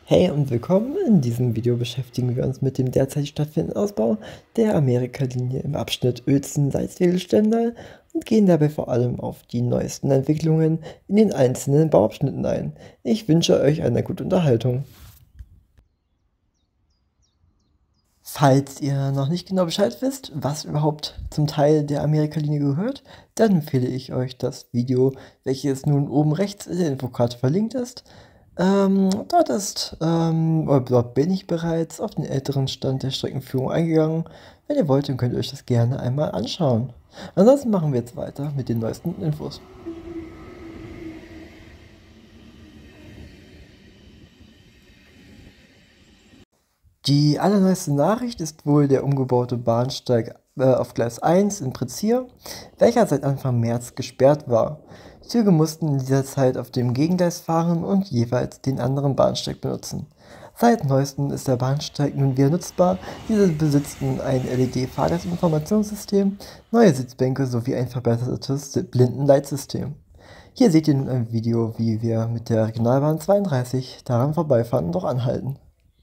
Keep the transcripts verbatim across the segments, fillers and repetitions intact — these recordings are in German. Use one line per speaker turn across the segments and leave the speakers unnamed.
Hey und willkommen! In diesem Video beschäftigen wir uns mit dem derzeit stattfindenden Ausbau der Amerika-Linie im Abschnitt Uelzen-Salzwedel-Stendal und gehen dabei vor allem auf die neuesten Entwicklungen in den einzelnen Bauabschnitten ein. Ich wünsche euch eine gute Unterhaltung. Falls ihr noch nicht genau Bescheid wisst, was überhaupt zum Teil der Amerika-Linie gehört, dann empfehle ich euch das Video, welches nun oben rechts in der Infokarte verlinkt ist. Ähm, dort ist, ähm, oder dort bin ich bereits auf den älteren Stand der Streckenführung eingegangen. Wenn ihr wollt, dann könnt ihr euch das gerne einmal anschauen. Ansonsten machen wir jetzt weiter mit den neuesten Infos. Die allerneueste Nachricht ist wohl der umgebaute Bahnsteig äh, auf Gleis eins in Pritzir, welcher seit Anfang März gesperrt war. Züge mussten in dieser Zeit auf dem Gegengleis fahren und jeweils den anderen Bahnsteig benutzen. Seit neuestem ist der Bahnsteig nun wieder nutzbar. Diese besitzen ein L E D-Fahrgastinformationssystem, neue Sitzbänke sowie ein verbessertes Blindenleitsystem. Hier seht ihr nun ein Video, wie wir mit der Regionalbahn zweiunddreißig daran vorbeifahren und auch anhalten.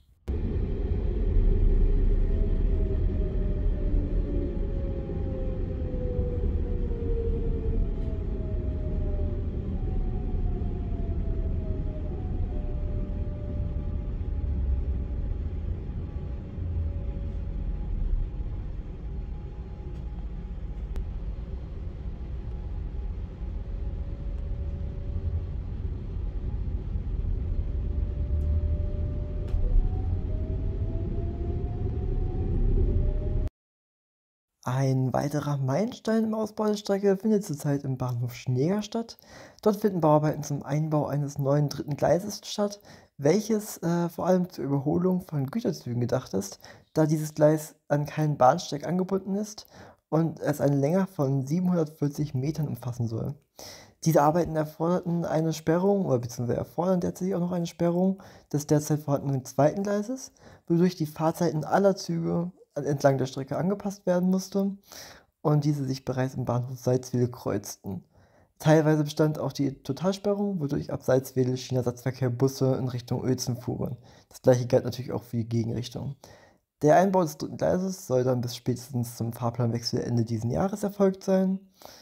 Ein weiterer Meilenstein im Ausbau der Strecke findet zurzeit im Bahnhof Schneeger statt. Dort finden Bauarbeiten zum Einbau eines neuen dritten Gleises statt, welches äh, vor allem zur Überholung von Güterzügen gedacht ist, da dieses Gleis an keinen Bahnsteig angebunden ist und es eine Länge von siebenhundertvierzig Metern umfassen soll. Diese Arbeiten erforderten eine Sperrung oder beziehungsweise erfordern derzeit auch noch eine Sperrung des derzeit vorhandenen zweiten Gleises, wodurch die Fahrzeiten aller Züge entlang der Strecke angepasst werden musste und diese sich bereits im Bahnhof Salzwedel kreuzten. Teilweise bestand auch die Totalsperrung, wodurch ab Salzwedel Schienenersatzverkehr Busse in Richtung Uelzen fuhren. Das gleiche galt natürlich auch für die Gegenrichtung. Der Einbau des dritten Gleises soll dann bis spätestens zum Fahrplanwechsel Ende diesen Jahres erfolgt sein.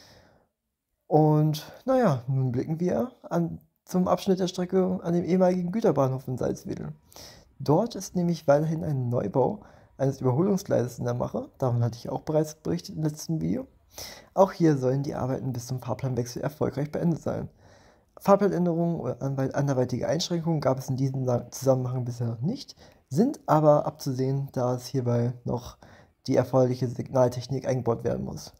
Und naja, nun blicken wir an, zum Abschnitt der Strecke an dem ehemaligen Güterbahnhof in Salzwedel. Dort ist nämlich weiterhin ein Neubau eines Überholungsgleises in der Mache. Davon hatte ich auch bereits berichtet im letzten Video. Auch hier sollen die Arbeiten bis zum Fahrplanwechsel erfolgreich beendet sein. Fahrplanänderungen oder anderweitige Einschränkungen gab es in diesem Zusammenhang bisher noch nicht, sind aber abzusehen, da es hierbei noch die erforderliche Signaltechnik eingebaut werden muss.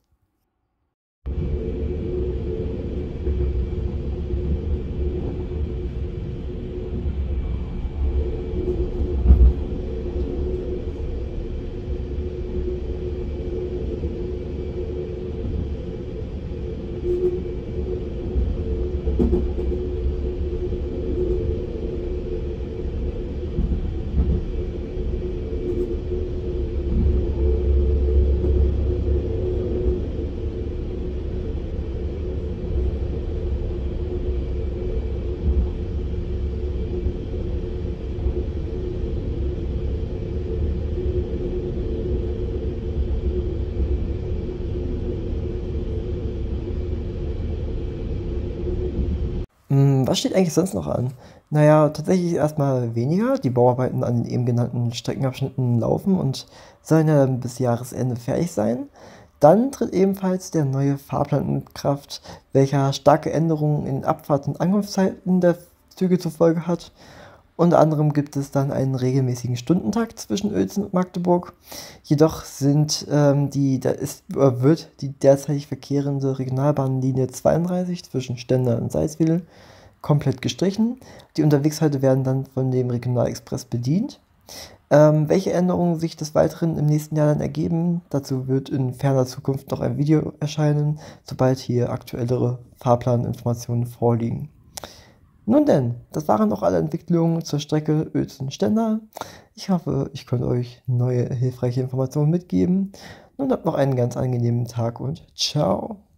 Was steht eigentlich sonst noch an? Naja, tatsächlich erstmal weniger. Die Bauarbeiten an den eben genannten Streckenabschnitten laufen und sollen ja dann bis Jahresende fertig sein. Dann tritt ebenfalls der neue Fahrplan in Kraft, welcher starke Änderungen in Abfahrts- und Ankunftszeiten der Züge zur Folge hat. Unter anderem gibt es dann einen regelmäßigen Stundentakt zwischen Uelzen und Magdeburg. Jedoch sind, ähm, die, da ist, äh, wird die derzeitig verkehrende Regionalbahnlinie zweiunddreißig zwischen Stendal und Salzwedel komplett gestrichen. Die Unterwegshalte werden dann von dem Regionalexpress bedient. Ähm, welche Änderungen sich des Weiteren im nächsten Jahr dann ergeben, dazu wird in ferner Zukunft noch ein Video erscheinen, sobald hier aktuellere Fahrplaninformationen vorliegen. Nun denn, das waren auch alle Entwicklungen zur Strecke Uelzen-Stendal. Ich hoffe, ich konnte euch neue hilfreiche Informationen mitgeben. Nun habt noch einen ganz angenehmen Tag und ciao!